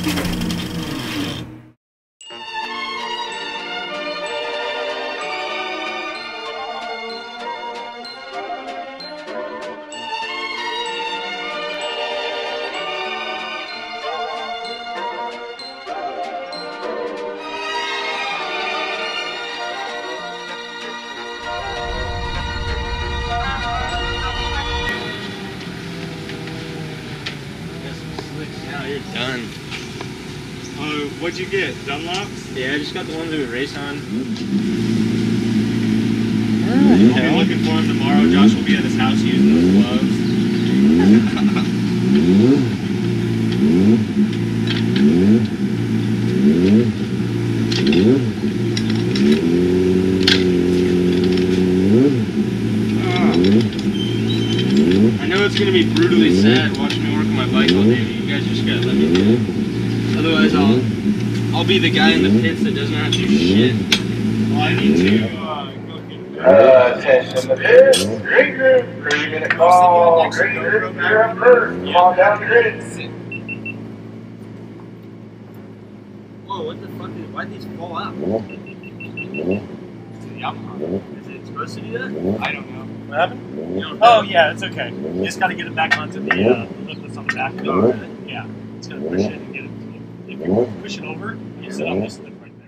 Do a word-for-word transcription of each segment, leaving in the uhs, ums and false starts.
Done. Oh, what'd you get? Dunlops? Yeah, I just got the ones that we race on. I'll be looking for him tomorrow. Josh will be at his house using those gloves. I know it's gonna be brutally sad watching me work on my bike all day, but you guys just gotta let me do it. Otherwise, I'll I'll be the guy in the pits that doesn't have to do shit. Well, I need to uh, go get Uh, attention to this. Grid group. Crew gonna call. Grid group, you're up first. Come on down the grid. Whoa, what the fuck? Is, why'd these fall out? to the Yamaha. Is it supposed to do that? I don't know. What happened? You don't Oh, know? yeah, it's okay. You just got to get it back onto the uh, lift that's on the back. Oh, really? Yeah, it's going to push it and get it. If you push it over, you sit on this lip right there.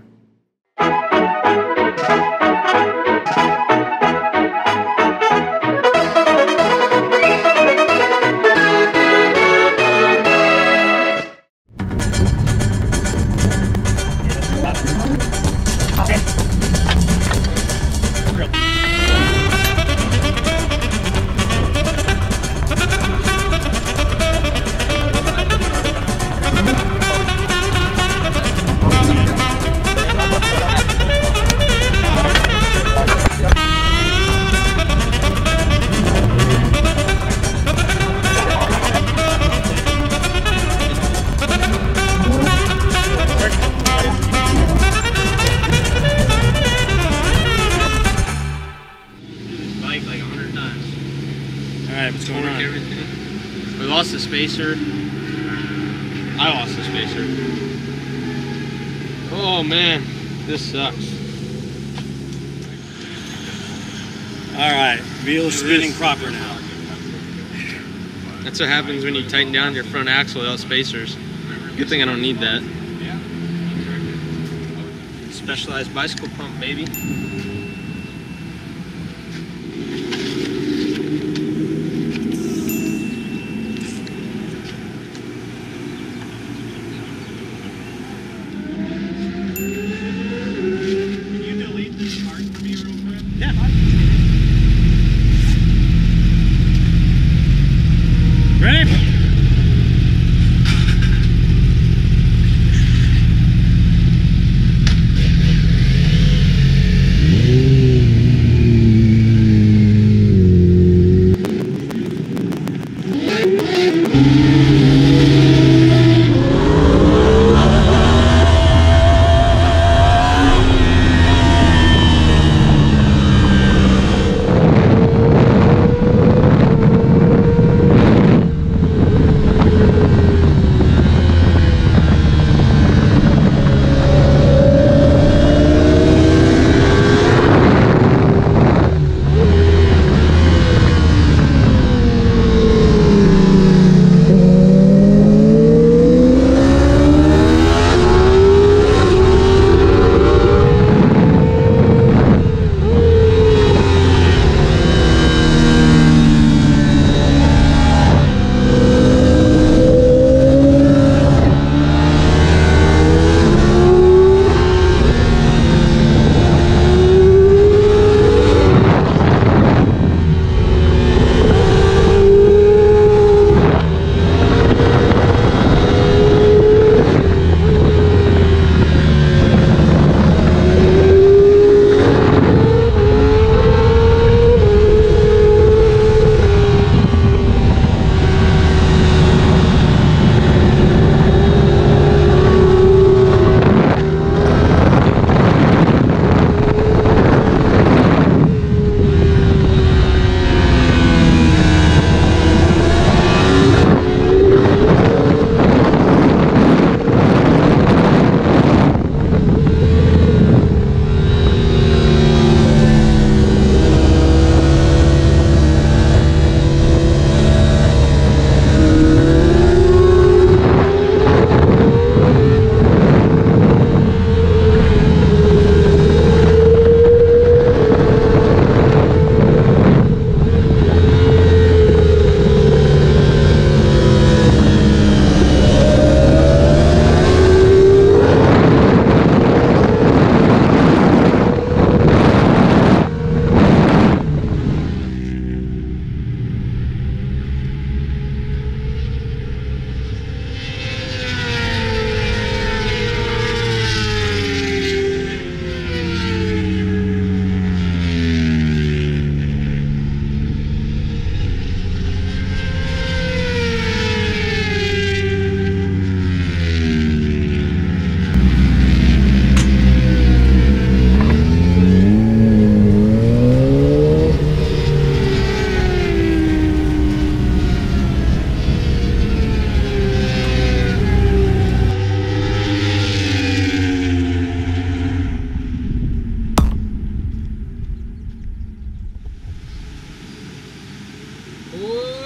Alright, what's going on? Everything. We lost the spacer. I lost the spacer. Oh man, this sucks. Alright, wheels spinning proper now. That's what happens when you tighten down your front axle without spacers. Good thing I don't need that. Specialized bicycle pump, baby.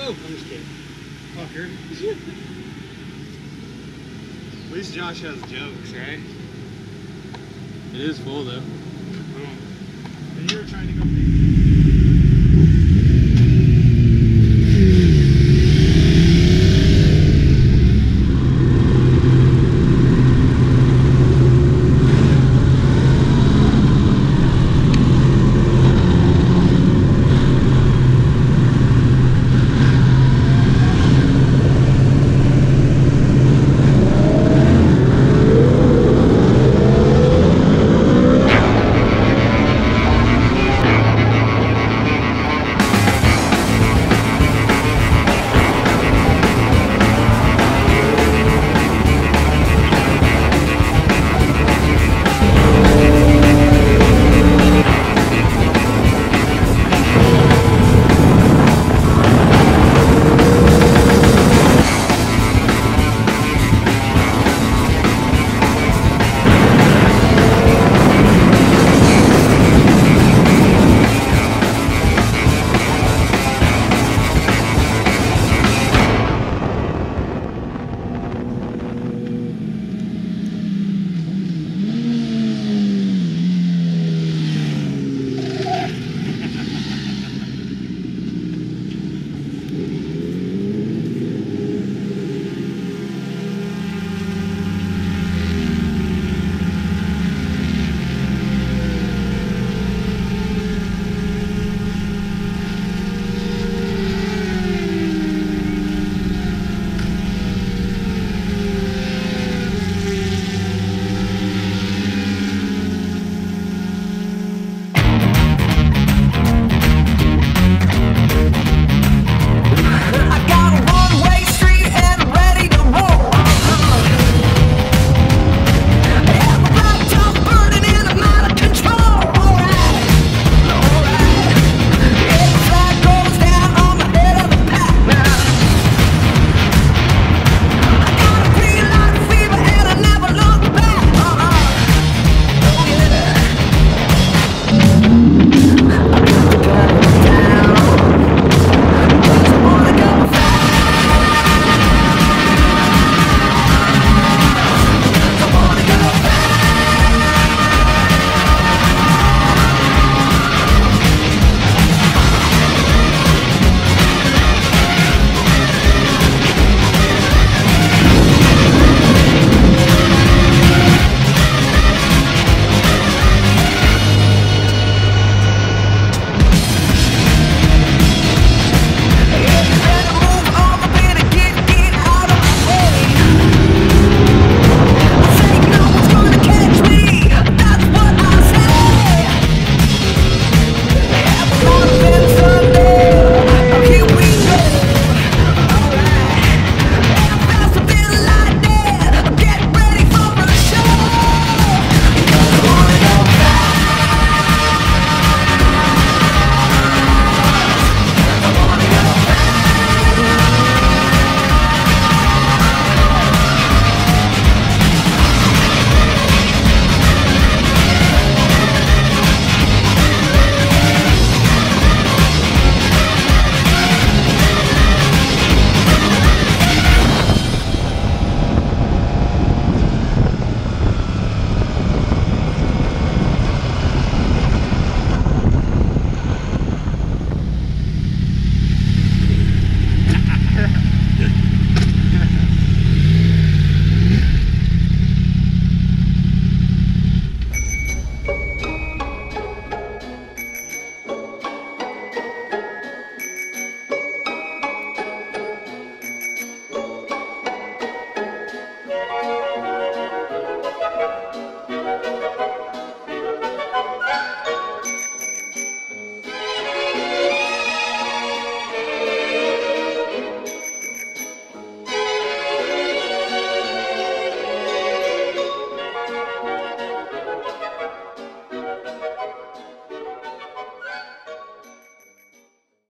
I'm just kidding. Fucker. At least Josh has jokes, right? It is full though. And you were trying to go big.